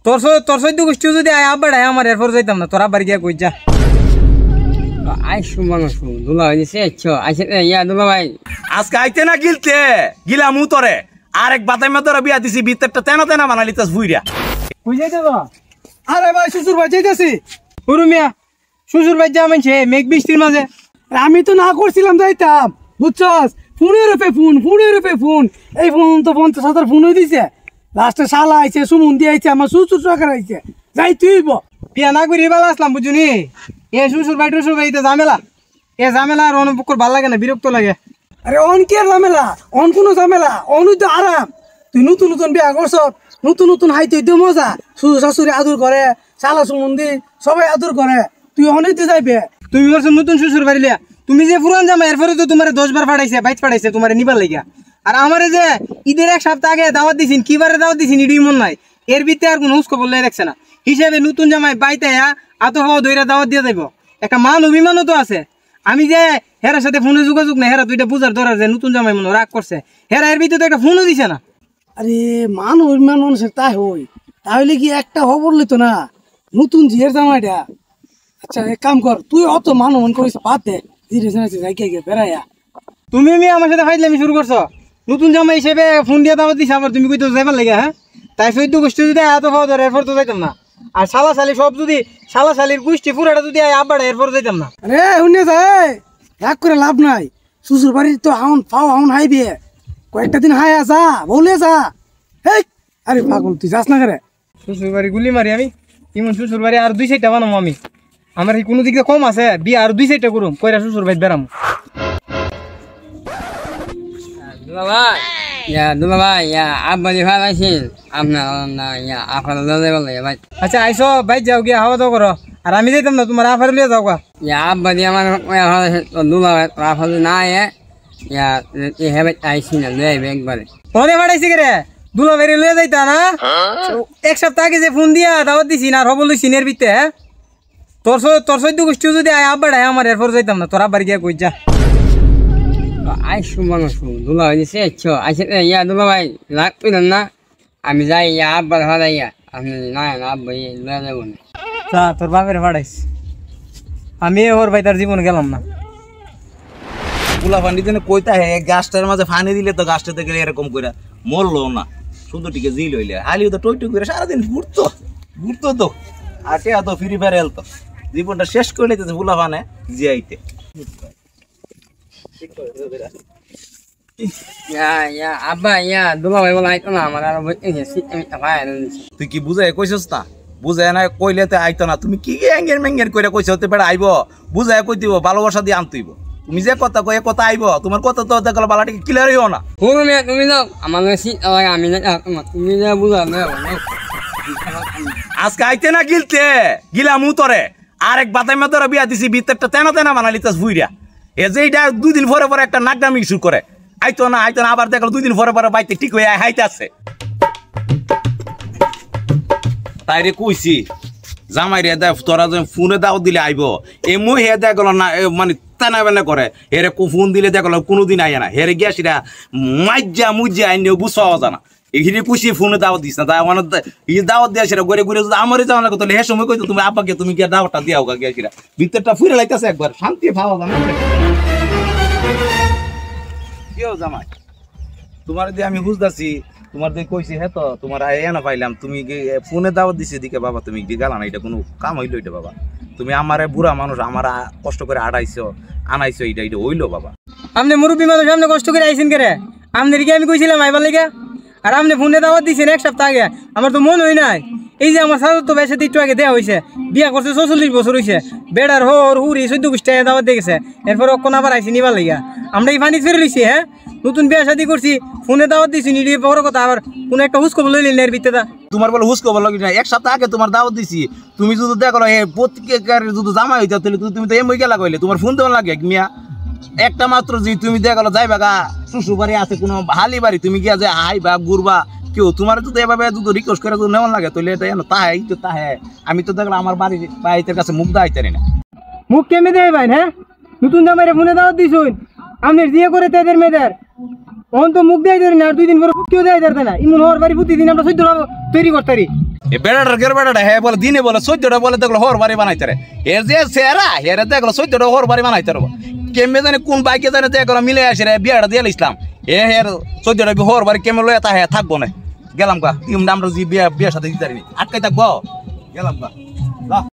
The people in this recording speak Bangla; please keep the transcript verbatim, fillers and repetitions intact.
তোর তোর সৈদ্য গোষ্ঠী যদি আয় আব্বাড়ায় আমার এরপর যাইতাম না, তোর আব্বার গিয়া কই যা। আইসু মানুষ দুলা ভাই দিছে আইসে ইয়া দুলা ভাই আজকে আইতে না গিলতে গিলাম উতরে আরেক বাতাই মেতরে বিয়া দিছি ভিতরটা তেনা তেনা বানালি তাস বুইরা কই যাইতে তো? আরে ভাই শ্বশুর ভাই যাইতেছি। হুরু মিয়া শ্বশুর ভাই যা মানছে মেঘ বৃষ্টির মাঝে। আমি তো না করছিলাম যাইতাম, বুঝছস? ফোনের রূপে ফোন ফোনের রূপে ফোন এই ফোন তো পঞ্চাশ হাজার ফোন হয়ে দিছে। লাস্টে শালা আইছে, সুমন দিয়ে আইছে, আমার শ্বশুর সরকার আইছে, যাই তুই বিয়া না করি ভালো আসলাম বুঝুনি। এ শ্বশুর ভাই টুসুর ভাই ঝামেলা, এ ঝামেলা আর অনুপকর ভাল লাগে না, বিরক্ত লাগে। আরে অন কি আর ঝামেলা, অন কোনো ঝামেলা, অন তো আরাম। তুই নতুন নতুন বিয়া করছ, নতুন নতুন হাইতে তো মজা, শ্বশুর শাশুড়ি আদর করে, শালা সুমন্দি সবাই আদর করে, তুই অনেকতে যাইবে। তুমি বলছো নতুন শ্বশুর বাড়ি লিয়া, তুমি যে পুরান জামা এরপরে তো তোমার দশ বার ফাটাইছে বাইশ ফাটাইছে তোমার নিবার লাগিয়া। আর আমারে যে ঈদের এক সপ্তাহ আগে দাওয়াত দিছিন, কিবারে দাওয়াত দিছিন ইডি মন নাই, এর ভিতরে আর কোনো হুস্কো বললে দেখছে না। হিসেবে নতুন জামাই বাইতে আত হওয়া দইরা দাওয়াত দিয়ে যাইব, একটা মান অভিমানও তো আছে। আমি যে হেরার সাথে ফোনে যোগাযোগ নেই, হেরা দুইটা বুঝার দরার যে নতুন জামাই মনে রাগ করছে, হেরা এর ভিতরে তো একটা ফোনও দিছে না। আরে মান অভিমান মানুষের তাই হই, তাহলে কি একটা খবর লইতো না নতুন ঝিয়ের জামাইটা। আচ্ছা এক কাম কর, তুই অত মান অভিমান করিস, বাদ দে, ধীরে ধীরে যাই কে বেড়াইয়া। তুমি আমি আমার সাথে ফাইজলামি শুরু করছো, নতুন জামাই হিসেবে ফোন দিয়ে দাওয়াত দিছে, আবার তুমি কইতো যাইবার লাগে। হ্যাঁ তাই চৈদ্দ গোষ্ঠী যদি এত খাওয়া ধরে এরপর তো যাইতাম না। আর শালা শালি সব যদি শালা শালির গোষ্ঠী পুরাটা যদি আব্বাড়ে এরপর যাইতাম না। আরে শুনে যায় রাগ করে লাভ নাই, শ্বশুর বাড়ির তো হাউন ফাও হাউন হাইবে, কয়েকটা দিন হাই আসা বলে যা। হেই আরে পাগল তুই যাস না করে। শ্বশুর বাড়ি গুলি মারি আমি, ইমন শ্বশুর বাড়ি আর দুই সাইডটা বানাবো আমি। আমার এই কোনো দিক দিয়ে কম আছে, বিয়ে আর দুই সাইডটা করুম, কইরা শ্বশুর বাড়ি বেড়াম। দুলা ভাই ইয়া দুলা ভাই ইয়া আব্বা দি ভালো আছেন আপনার না ইয়া আপনার দাদা বলে ভাই। আচ্ছা আইসো ভাই যাও গিয়া হাওয়া দাও করো, আর আমি যাইতাম না, তোমার আফারে লিয়ে যাও গা। ইয়া আব্বা দি আমার ভালো আছে দুলা ভাই আফার না ইয়া ইয়া এ হবে আইসি না লই একবারে ফোনে ফাটাইছি কে রে, দুলা বেরিয়ে লয়ে যাইতা না। এক সপ্তাহ আগে যে ফোন দিয়া দাওয়াত দিছি না, হবল সিনের ভিতরে। হ্যাঁ তোর তোর চৈদ্দ গোষ্ঠী যদি আয় আব্বাড়ায় আমার এরপর যাইতাম না, তোর আব্বার গিয়া কই যা। আইসু মানুষ দুলা ভাই দিছে আইসে ইয়া দুলা ভাই রাগ কইলেন না, আমি যাই ইয়া আব্বার ভালো ইয়া আপনি না আব্বা ইয়ে লয়ে যাবো না। তা তোর বাপের ফাটাইস, আমি ওর ভাই তার জীবন গেলাম না। গুলা ফান্ডি যেন কইতা হে গাছটার মাঝে ফানি দিলে তো গাছটাতে গেলে এরকম করে মরলো না, শুধু টিকে জি লইলে হালিও তো টই টই করে সারাদিন ঘুরতো ঘুরতো তো আটে এত ফ্রি ফায়ার এলতো, জীবনটা শেষ করে নিতেছে গুলা ফানে জিয়াইতে। ইয়া ইয়া আব্বা ইয়া দুলা ভাই বলে আইতো না আমার আর আমি ভাই। তুই কি বুঝাই কইছস না? বুঝাই না কইলে তো আইতো না, তুমি কি এঙ্গের মেঙ্গের কইরা কইছ হতে পারে আইব, বুঝাই কই দিব ভালোবাসা দিয়ে আনতেইব। তুমি যে কথা কয়ে কথা আইব, তোমার কথা তো দেখলো বালাটিকে ক্লিয়ার হইও না। হুন মিয়া তুমি যাও আমার সিট লাগে আমি না তুমি যা বুঝা না। আজকে আইতে না গিলতে গিলাম উতরে আরেক বাতাই মেতরে বিয়া দিছি ভিতরটা তেনা তেনা বানালি তাস বুইরা। এ যে এইটা দুই দিন পরে পরে একটা নাকডামি শুরু করে, আইতো না আইতো না, আবার দেখলো দুই দিন পরে পরে বাইতে ঠিক হয়ে হাইতে আছে। তাইরে কইছি জামাই রে দেখ তোরা যে ফোনে দাও দিলে আইব, এ মই হে দেখ গেল না মানে তেনা বেনা করে, হেরে ফোন দিলে দেখ গেল কোনোদিন আইয়া না, হেরে গিয়াছিরা মাইজা মুজা আইনেও বুঝাও জানা। এখানে পুষি ফোনে দাওয়াত দিস না, তাই আমার দাওয়াত দিয়ে সেটা ঘুরে ঘুরে যদি আমারই যাওয়া না তাহলে হে সময় কইতো তুমি আব্বাকে তুমি গিয়ে দাওয়াতটা দিয়াও গা গিয়াছিরা, ভিতরটা ফুরে লাইতেছে একবার শান্তি পাওয়া যায় না। কেউ জামাই তোমার দিয়ে আমি বুঝতেছি, তোমার দিয়ে কইছি হ্যাঁ তো তোমার এ না পাইলাম, তুমি ফোনে দাওয়াত দিছি দিকে বাবা তুমি গালা না, এটা কোনো কাম হইলো এটা বাবা, তুমি আমারে বুড়া মানুষ আমার কষ্ট করে আড়াইছো আনাইছো, এটা এটা হইলো বাবা। আপনি মুরব্বী মানুষ আপনি কষ্ট করে আইসেন কে রে, আপনার কি আমি কইছিলাম আইবার লেগে? আর আপনি ফোনে দাওয়াত দিয়েছেন এক সপ্তাহ আগে, আমার তো মন হই নাই। এই যে আমার সাথে তো বেশি একটু আগে দেওয়া হয়েছে, বিয়া করছে চৌচল্লিশ বছর হয়েছে, বেড়ার হর হুড়ি চোদ্দ গোষ্ঠী দাওয়াত দেখেছে, এরপর অক্ষণ আবার আইসি নিবার লাগিয়া। আমরা এই পানি ফেরে লিছি। হ্যাঁ নতুন বিয়া শাদি করছি, ফোনে দাওয়াত দিছি নিডি বড় কথা, আবার কোনো একটা হুস খবর লইলেন এর ভিতরে। তোমার বলে হুস খবর লাগি না, এক সপ্তাহ আগে তোমার দাওয়াত দিছি, তুমি যদি দেখো হে প্রত্যেকের যদি জামা হইতে তাহলে তুমি তো এমই গেলা কইলে, তোমার ফোন দেওয়া লাগে মিয়া একটা মাত্র যে তুমি দেখো যাইবা গা শ্বশুর বাড়ি আছে কোনো হালি বাড়ি, তুমি গিয়া যে হাই বা ঘুরবা কেউ তোমার যদি এভাবে যদি রিকোয়েস্ট করে যদি নেওয়া লাগে তাহলে এটা জানো তাহে তো তাহে। আমি তো দেখলাম আমার বাড়ির বাড়িতে কাছে মুখ দাইতে না, মুখ কেমনি দেয় ভাই? হ্যাঁ নতুন জামাইরে ফোনে দাওয়াত দিছুন, আপনার বিয়ে করে তাদের মেয়েদের অন তো মুখ দেয় না, আর দুই দিন পরে কেউ দেয় না, ইমন হওয়ার বাড়ি প্রতিদিন আমরা সহ্য তৈরি করতে এ বেড়াটার গের বেড়াটা হ্যাঁ বলে দিনে বলে চোদ্দটা বলে দেখলো হর বাড়ি বানাইতে রে এর যে সেরা এর দেখলো চোদ্দটা হর বাড়ি বানাইতে রবো কেমনে জানে কোন বাইকে জানে দেখলো মিলে আসে রে বিয়াটা দিয়ে ইসলাম এ হের চোদ্দটা হর বাড়ি কেমন লয়ে তা হ্যাঁ থাকবো না গেলাম গা আমরা যে বিয়া বিয়ার সাথে দিতে পারিনি আটকাই থাকবো গেলাম গা